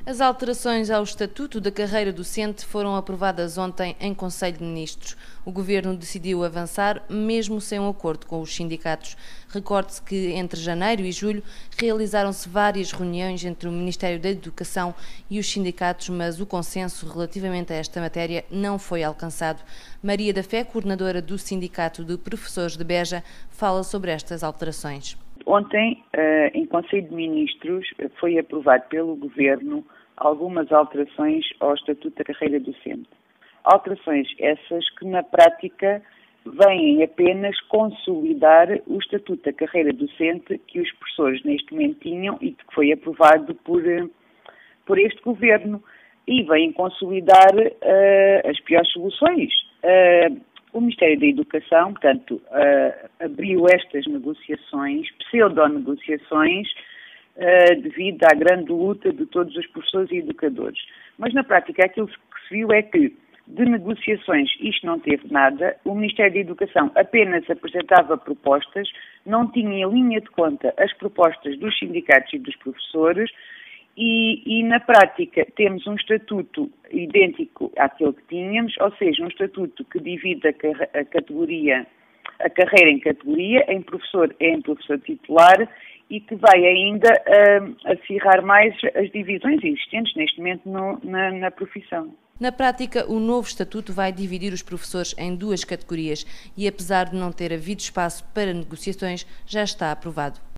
As alterações ao Estatuto da Carreira Docente foram aprovadas ontem em Conselho de Ministros. O Governo decidiu avançar, mesmo sem um acordo com os sindicatos. Recorde-se que entre janeiro e julho realizaram-se várias reuniões entre o Ministério da Educação e os sindicatos, mas o consenso relativamente a esta matéria não foi alcançado. Maria da Fé, coordenadora do Sindicato de Professores de Beja, fala sobre estas alterações. Ontem, em Conselho de Ministros, foi aprovado pelo Governo algumas alterações ao Estatuto da Carreira Docente. Alterações essas que, na prática, vêm apenas consolidar o Estatuto da Carreira Docente que os professores neste momento tinham e que foi aprovado por este Governo. E vêm consolidar as piores soluções. O Ministério da Educação, portanto, abriu estas negociações, pseudo-negociações, devido à grande luta de todos os professores e educadores. Mas, na prática, aquilo que se viu é que, de negociações, isto não teve nada. O Ministério da Educação apenas apresentava propostas, não tinha em linha de conta as propostas dos sindicatos e dos professores, e na prática temos um estatuto idêntico àquele que tínhamos, ou seja, um estatuto que divide a carreira em categoria, em professor titular, e que vai ainda acirrar mais as divisões existentes neste momento na profissão. Na prática, o novo estatuto vai dividir os professores em duas categorias e, apesar de não ter havido espaço para negociações, já está aprovado.